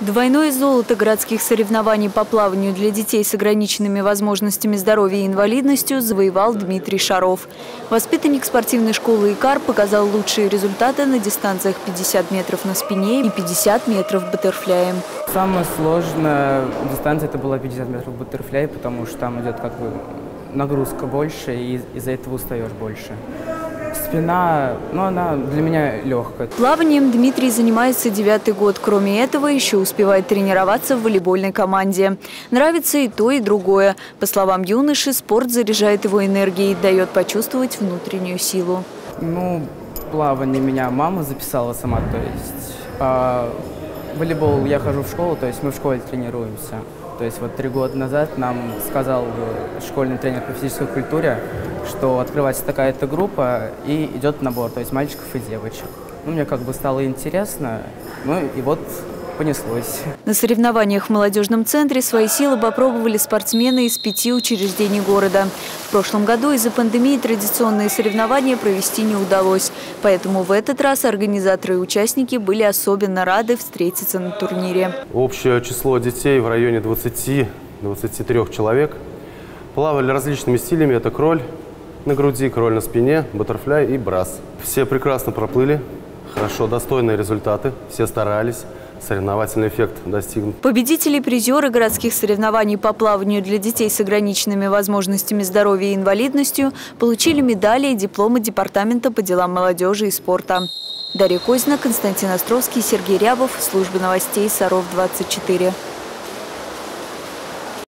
Двойное золото городских соревнований по плаванию для детей с ограниченными возможностями здоровья и инвалидностью завоевал Дмитрий Шаров. Воспитанник спортивной школы «Икар» показал лучшие результаты на дистанциях 50 метров на спине и 50 метров баттерфляем. Самая сложная дистанция это была 50 метров баттерфляй, потому что там идет нагрузка больше и из-за этого устаешь больше. Спина, она для меня легкая. Плаванием Дмитрий занимается 9-й год. Кроме этого, еще успевает тренироваться в волейбольной команде. Нравится и то, и другое. По словам юноши, спорт заряжает его энергией, дает почувствовать внутреннюю силу. Плавание меня мама записала сама, то есть волейбол я хожу в школу, то есть мы в школе тренируемся. То есть 3 года назад нам сказал школьный тренер по физической культуре, что открывается такая-то группа и идет набор, то есть мальчиков и девочек. Мне стало интересно, и понеслось. На соревнованиях в молодежном центре свои силы попробовали спортсмены из 5 учреждений города. В прошлом году из-за пандемии традиционные соревнования провести не удалось. Поэтому в этот раз организаторы и участники были особенно рады встретиться на турнире. Общее число детей в районе 20-23 человек. Плавали различными стилями. Это кроль на груди, кроль на спине, баттерфляй и брас. Все прекрасно проплыли. Хорошо, достойные результаты. Все старались. Соревновательный эффект достигнут. Победители и призеры городских соревнований по плаванию для детей с ограниченными возможностями здоровья и инвалидностью получили медали и дипломы Департамента по делам молодежи и спорта. Дарья Козина, Константин Островский, Сергей Рябов. Служба новостей Саров 24.